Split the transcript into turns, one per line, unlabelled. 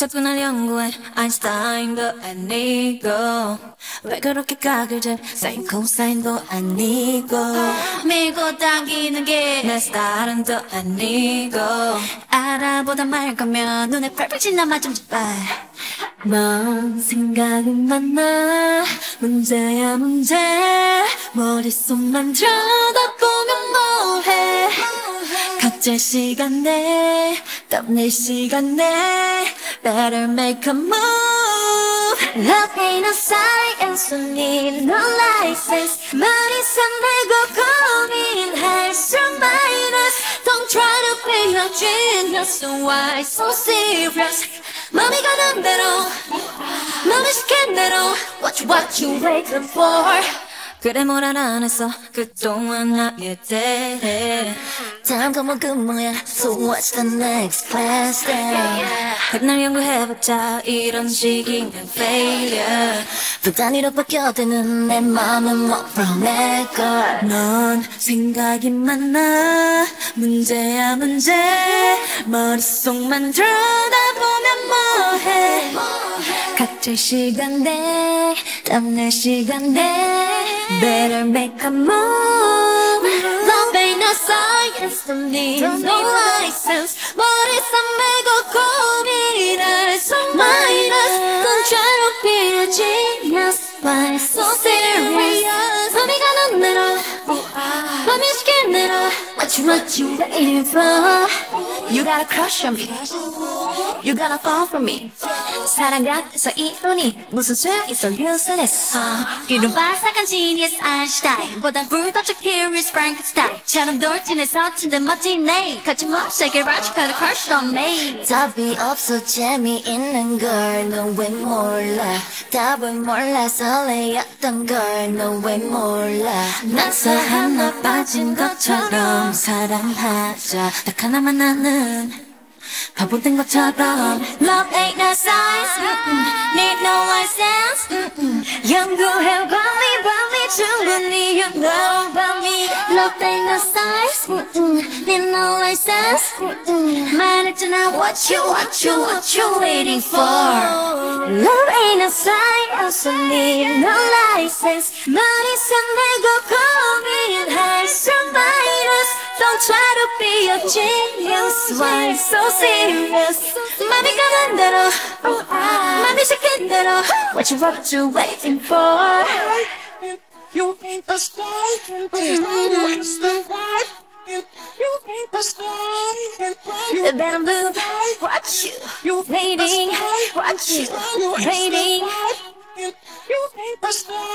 자꾸 날 연구해 아인슈타인도 아니고 왜 그렇게 각을 재 사인 코사인도 아니고 밀고 당기는 게 내 스타일은 또 아니고 알아보다 말 거면 눈에 펄펄 지나마 좀 제발 넌 생각은 많아 문제야 문제 머릿속만 들여다보면 뭐해 각자 시간에 땀낼 시간에 Better make a move Love ain't a science We need no license 머리상 내고 고민할수 minus Don't try to be a genius Why so serious 맘이 가는 대로 맘이 시킨 대로 What you waiting for 그래 뭘 안 했어 그동안 나의 때 다음 과목 그 뭐야 So what's the next class then 백날 연구해봤자 이런 식이면 failure 또 단위로 바뀌어드는 내 맘은 more from 내걸 넌 생각이 많아 문제야 문제 머릿속만 들여다보면 뭐해 각자 시간대 땀낼 시간대 Better make a move Love ain't no science Don't need no license 머리상 메고 고민할 수 minus Don't try to be a genius Why so serious 맘이 가는 대로 맘이 시킨 대로 What you waiting for You got a crush on me You gotta fall for me 사랑 같아서 이론이 무슨 소용있어 useless 이런 발삭한 genius 아인슈타인보다 불도저 curious Frankenstein처럼 돌진해서 친데 멋지네 거침없이 개발축하는 crush on me 답이 없어 재미있는 걸 너 왜 몰라 답을 몰라 설레였던 걸 너 왜 몰라 나서 하나 빠진 것처럼 사랑하자 딱 하나만 나는 바보 된 것처럼 Love ain't no science Need no license 연구해봐 충분히 You know about me Love ain't no science Need no license 말했잖아 what you waiting for Love ain't no science Need no license 머리상 내고 고민할 수 minus Don't try to be a genius Why so serious 맘이 가는 대로 맘이 시킨 대로 What you waiting for
You ain't the sky, you ain't the white. You ain't the sky,
You better move What you waiting What you waiting
you ain't the sky.